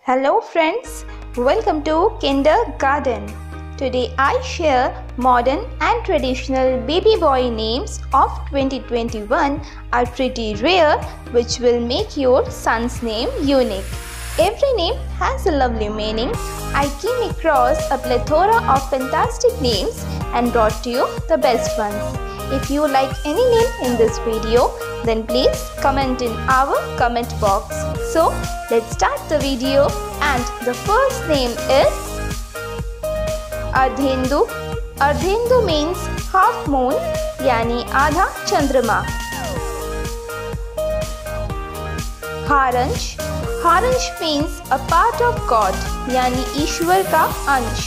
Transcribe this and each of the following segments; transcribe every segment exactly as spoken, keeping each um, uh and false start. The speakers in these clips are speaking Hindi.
Hello friends, welcome to Kindergarten. Today I share modern and traditional baby boy names of twenty twenty-one are pretty rare, which will make your son's name unique. Every name has a lovely meaning. I came across a plethora of fantastic names and brought to you the best ones. If you like any name in this video, then please comment in our comment box. So let's start the video, and the first name is Ardhendu. Ardhendu means half moon, yani आधा चंद्रमा. Haransh. Haransh means a part of God, yani ईश्वर का अंश.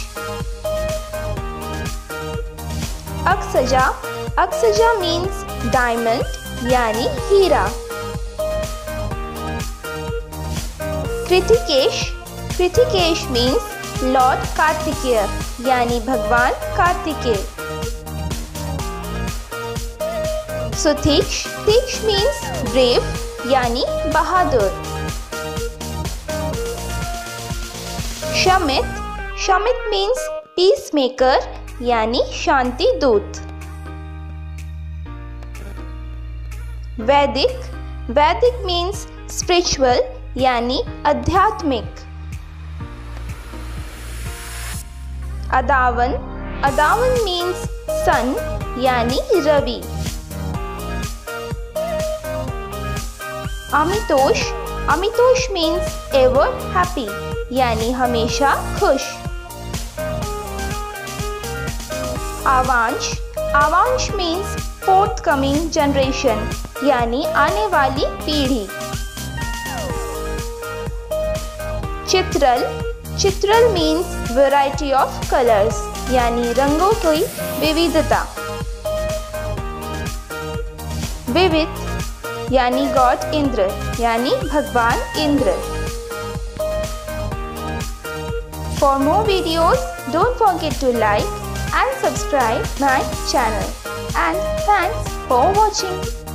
Aksaja. Aksaja means diamond, yani हीरा. Kritikesh. Kritikesh means Lord Kartikeya, yani भगवान Kartikeya. Sutiksh. Sutiksh means brave, yani बहादुर. Shamit. Shamit means peacemaker, yani शांति दूत. Vedic. Vedic means spiritual, यानी आध्यात्मिक. अदावन. अदावन means sun, यानी Ravi. Amitosh. Amitosh means ever happy, यानी हमेशा खुश. आवांश. आवांश means forthcoming generation, यानी आने वाली पीढ़ी. चित्रल. चित्रल means variety of colors, यानी रंगों की विविधता. विविध यानी गॉड इंद्र, यानी भगवान Indra. For more videos, don't forget to like and subscribe my channel. And thanks for watching.